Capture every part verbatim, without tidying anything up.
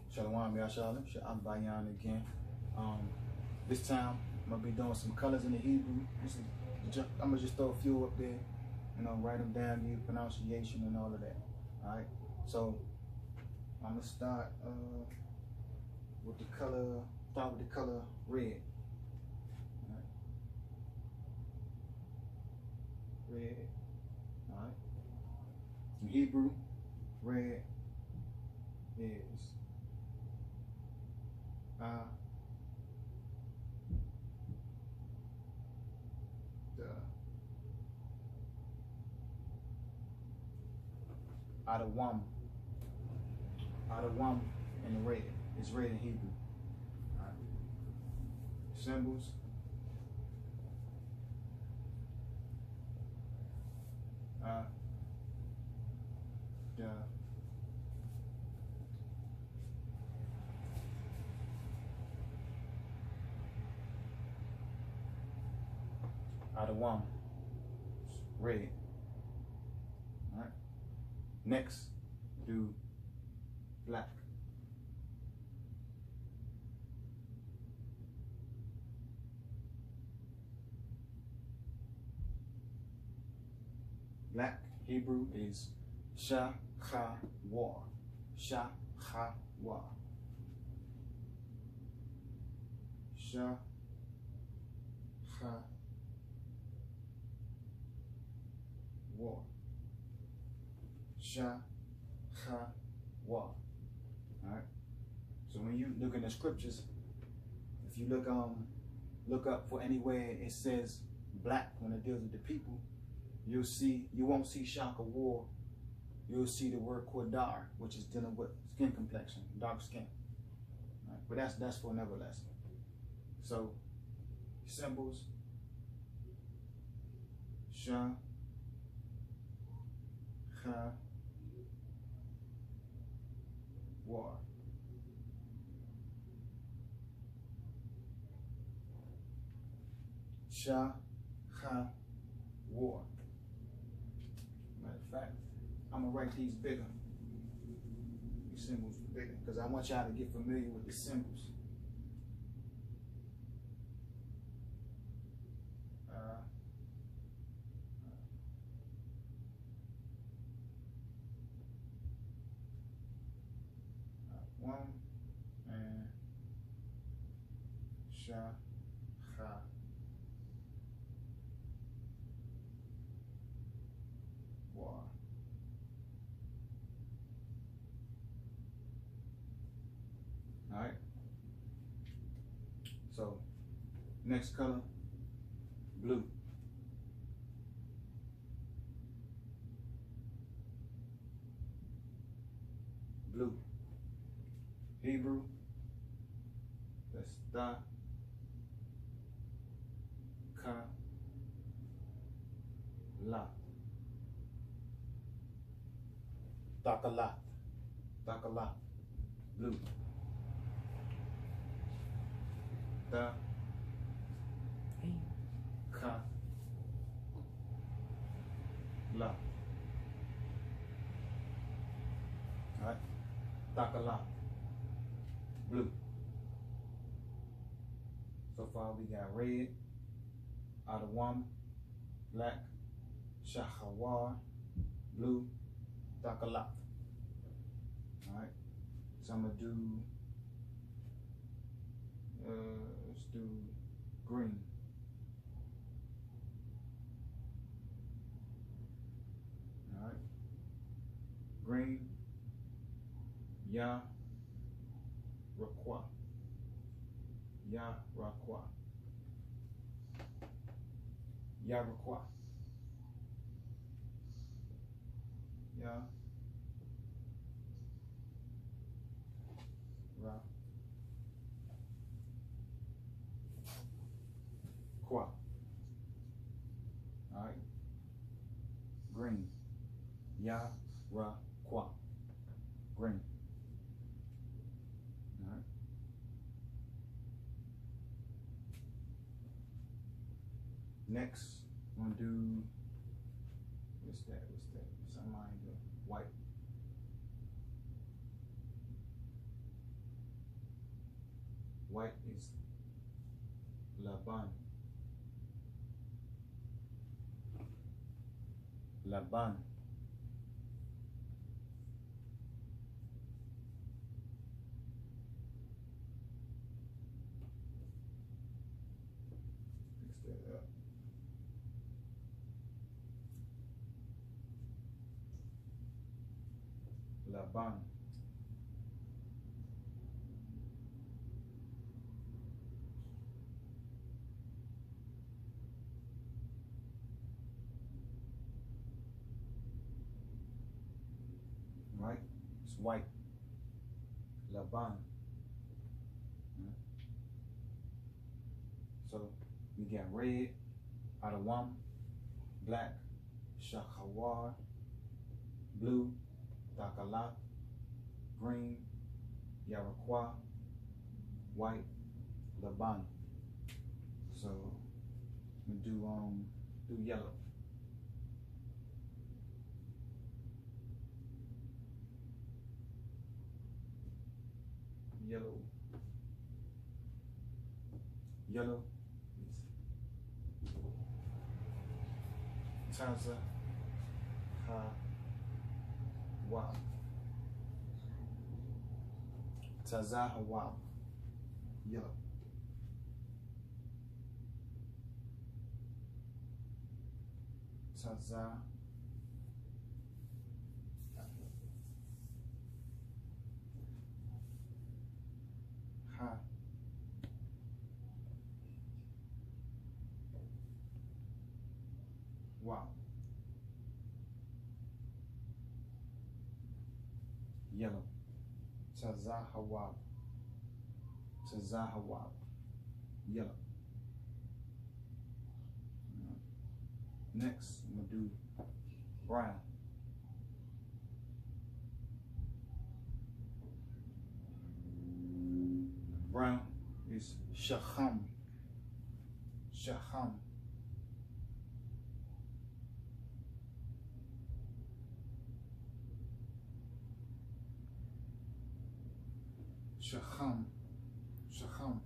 Shalom, Yashalim, Sha'am Bayan again. Um, this time, I'm going to be doing some colors in the Hebrew. This is, I'm going to just throw a few up there, you know, write them down, give you pronunciation and all of that. All right? So, I'm going to start uh, with the color, start with the color red. All right? Red. All right? In Hebrew, red is uh, the Adawam. Adawam in the red. It's red in Hebrew. All right. Symbols. Uh, the Adawam, red. All right. Next, do black. Black Hebrew is Shah-cha-wa. Shah-cha-wa. Shah-cha. War. Sha, ha, wa. Alright. So when you look in the scriptures, if you look um look up for anywhere it says black when it deals with the people, you'll see you won't see shaka war. You'll see the word quadar, which is dealing with skin complexion, dark skin. All right. But that's that's for another lesson. So symbols. Sha. Ha, war. Sha, ha, war. Matter of fact, I'm gonna write these bigger. These symbols bigger, because I want y'all to get familiar with the symbols. Uh, One and Sha, Ha, Wa. All right. So next color, blue. Blue. Hebrew, that's ta, ka, la. Takalat. Takalat. Blue. Ta, ka, la. All right. Takalat. Blue. So far we got red, Adawam, black, Shahawar, blue, Takalat. Alright. So I'm gonna do uh let's do green. Alright. Green, Ya. Rakwa. Ya Rakwa. Ya Rakwa. Ya Ra Kwa. Alright. Green. Ya Ra Kwa. Green. Next, I'm gonna do, what's that, what's that, what's on mine, white. White is Laban. Laban. Fix that up. Laban. Right? It's white. Laban. Mm. So we got red, Adawam, black, Shahawar, blue, Dakalat, green, Yarakwa, white, Laban. So we do um do yellow. Yellow. Yellow is Taza Ha Wa. Taza Hawa. Yellow. Taza Ha Wa. Yellow. Tazahawab. Tazahawab. Yellow. Next, I'm gonna do brown. Brown is Shaham. Shaham. Shaham. Shaham.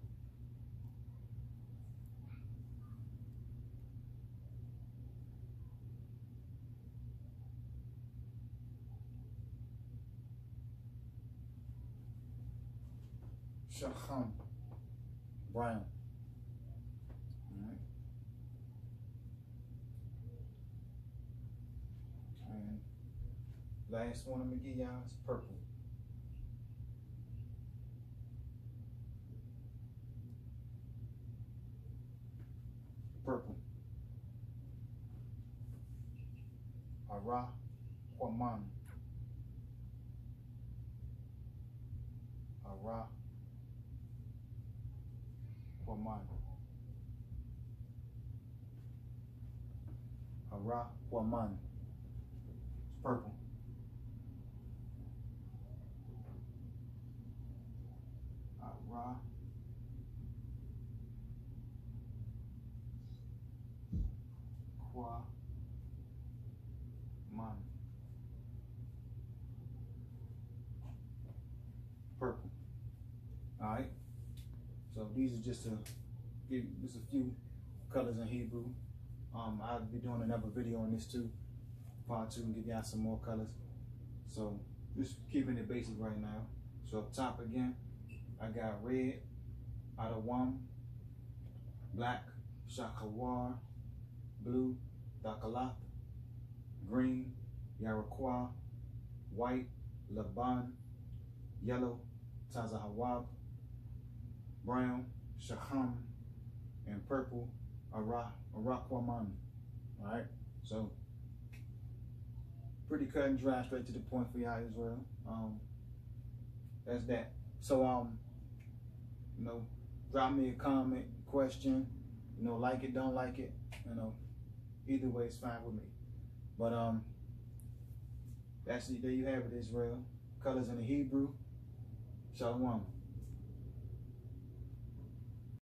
Shaham. Brown. All right. And last one I'm gonna give y'all is purple. Purple. Ara Kwaman. Ara Kwaman. Ara Kwaman. It's purple. Ara Kwaman. Purple. All right. So these are just a give just a few colors in Hebrew. Um, I'll be doing another video on this too, part two, and give y'all some more colors. So just keeping it basic right now. So up top again, I got red, Adawam, black, Shakawar, blue, Dakalat, green, Yarakwa, white, Laban, yellow, Tazahawab, brown, Shaham, and purple, Ara, Arakwaman. All right, so pretty cut and dry, straight to the point for y'all as well. Um, that's that. So um, you know, drop me a comment, question. You know, like it, don't like it. You know, either way it's fine with me. But um, that's it. There you have it, Israel. Colors in the Hebrew. Shalom.